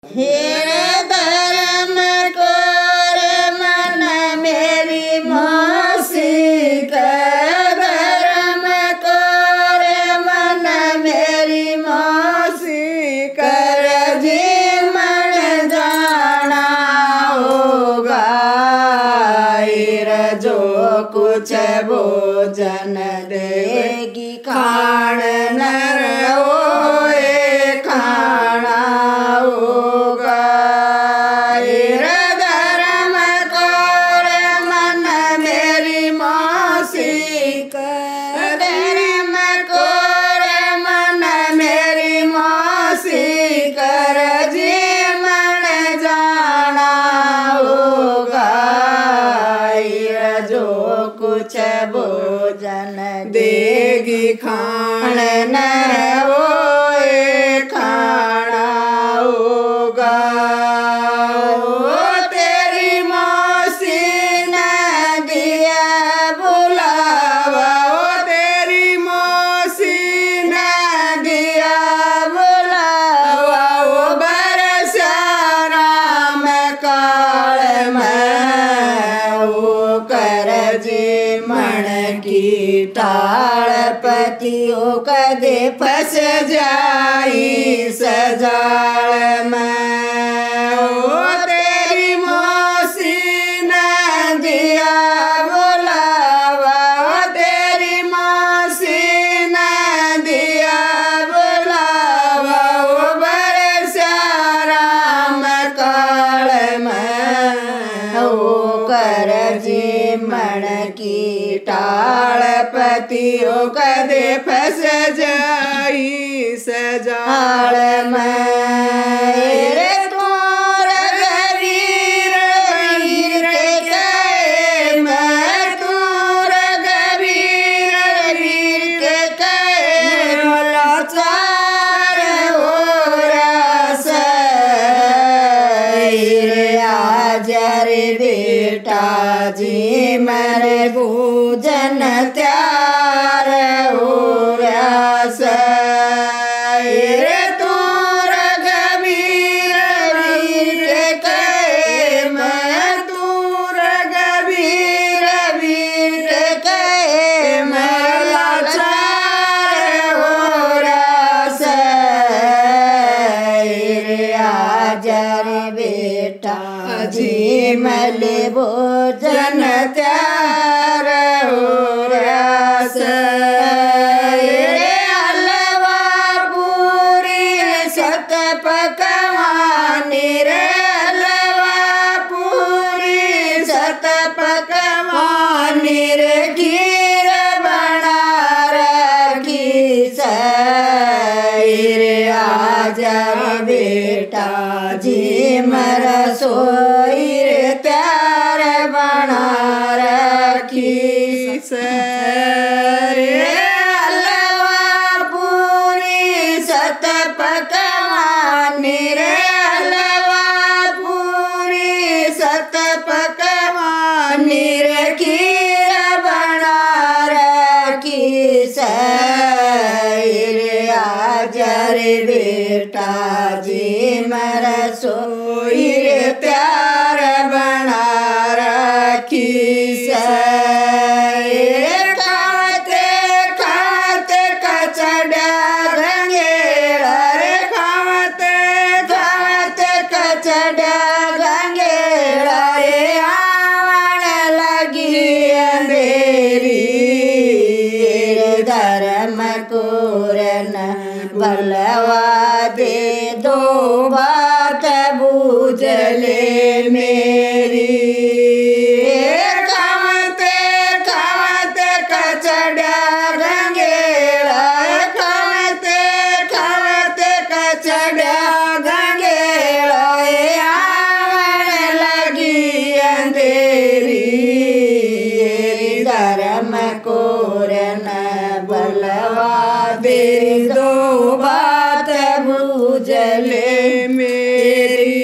हेरे धर्म कोर मन मेरी मौसी का धर्म कोर मन मेरी मौसी कर जी मन जाना होगा जो कुछ भोजन देगी खाण नर होए खाना होगा धर्म कोर मन मेरी मौसी धर्म कोर मन मेरी मौसी कर जी मन जाना होगा जो कुछ भोजन देगी खाण न होए खाना होगा तेरी मौसी ने दिया बुलावा तेरी मौसी ने दिया बुलावा बरसा राम काल में कर जी मन की टाल पतियों कदे फंस जाई सजाल में तेरी मौसी ने दिया बुलावा तेरी मौसी ने दिया बुलावा बरसा राम काल में कर जी मन की टाल पतियों कदे फंस जाई सजाल में तोर गरीर वीर के मैं तोर गरीर वीर के लाचार हो रस रे बेटा जी मेरे भोजन त्यार हो रस तोर गबीर वीर के मैं तोर गबीर वीर के मैं लाचार हो रस आजर बेटा जी मले भोजन त्यार हो रस हलवा पूरी सत पकवानी रे हलवा पूरी सत पकवानी रे खीर बना रखी सैर आजर बेटा जी मर सोई रे प्यार बना रखी हलवा पूरी सत पकवानी रे हलवा पूरी सत पकवानी रे खीर बना रखी सैर आजर बेटा जी मर सोई रे प्यार बना रखी खाते खाते कचड़ा गंगेड़ा रे खाते खाते कचड़ा गंगेड़ा ये आवन लगी अंधेरी धर्म कोरन बलवा दे दो बात बूझले मेरी खाते खाते कचड़ा गंगेड़ा खाते खाते कचड़ा गंगेड़ा आवन लगी अंधेरी धर्म कोरन बलवा दे दो बात बूझले मेरी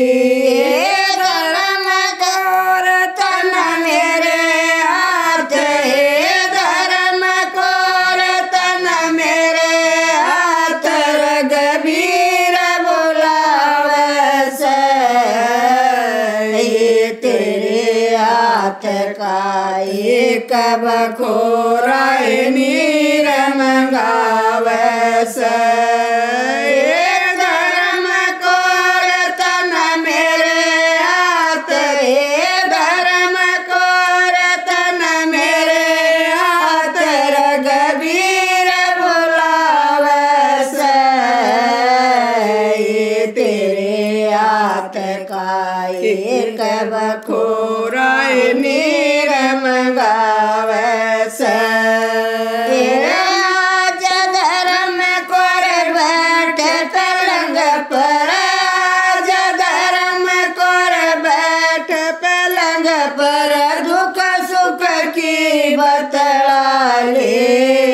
धर्म कोर तन मेरे हाथ धर्म कोर तन मेरे हाथ गबीर बुलावे बखोराय नीर मंगावस धर्म कोर तन मेरे हाथ धर्म कोर तन मेरे हाथ रघुबीर बुलावस तेरे हाथ का एक बखोराय नीर मंगावस आज धर्म कोर बैठ पलंग पर आज धर्म कोर बैठ पलंग पर दुख सुख की बतलाले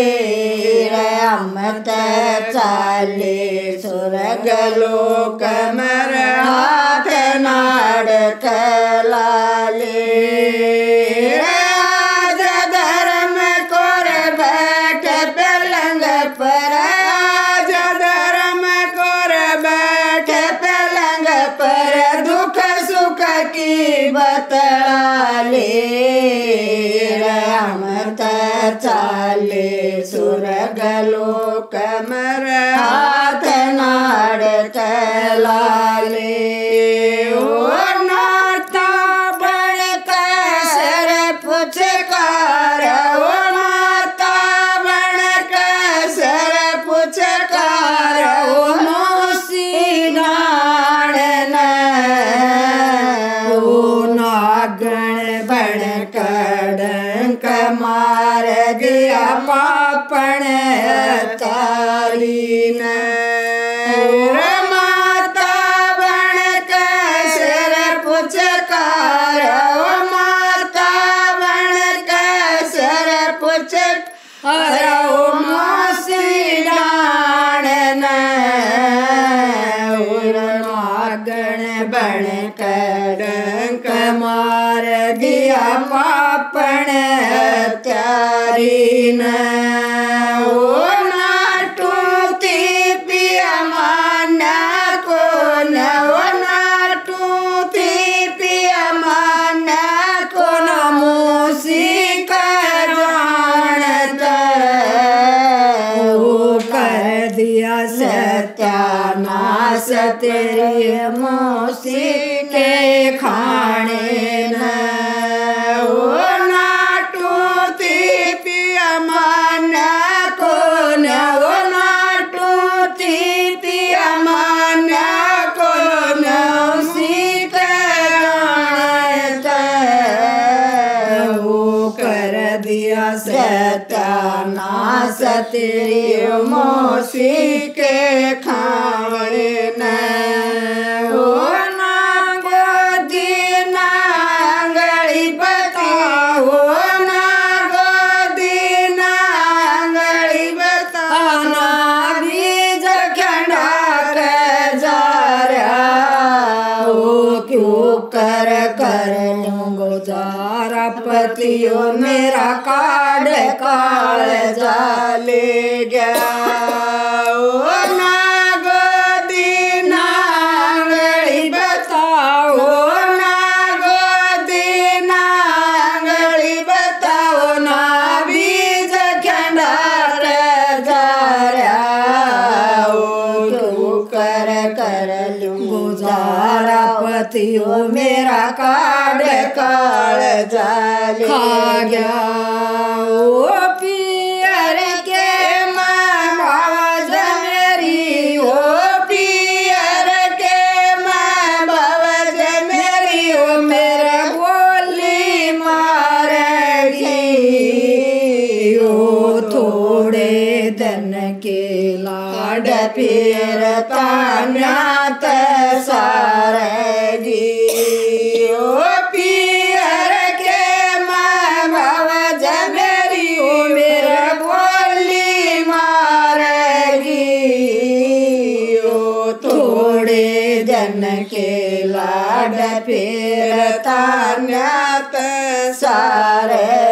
अमत चाले सुरग लोक मर हाथ नाड़ कलाले आज धर्म कोर बैठ पलंग पर आज धर्म कोर बैठ पलंग पर दुख सुख की बतलाले अमत चाले सुरग लोक मर हाथ नाड़ कलाले ओ नाता बण कसर पुचकार ओ नाता बण कसर पुचकार ओ मोसी नाड़न ओ नागण बण कड़ंक मार गया पापण तालीन माता बण कसर पुचकार माता बण कसर पुचकार मोसी डाणन नागण बण कड़ंक मार गया पापण त्यारीन ओ नाटूती पिया माना को न ओ नाटूती पिया माना को न मोसी कर जानता ओ कर दिया सत्यानाश तेरी मोसी के खाने न ओ नाटूती पिया माना को न ओ नाटूती पिया माना को न सीता ओ कर दिया सत्यानाश तेरी मोसी के खाने न ओ कर कर लूंगो जारा पतियो मेरा काढ़ काल जाले गया ओ नागो दीनांगली बताओ नागो दीनांगली बताओ ना बीज खंडार जारा ओ कर कर लूंगो जारा पतियो मेरा काढ़ काल जाले खा गया ओ पियर के माँ भवज मेरी ओ पियर के माँ भवज मेरी ओ मेरे बोली मारेगी ओ थोड़े दिन के लाड फिर तान्यात सारेगी ओ पियर के माँ भवज मेरी ओ मेरा बोली मारेगी ओ थोड़े दिन के लाड फिर तान्यात सारे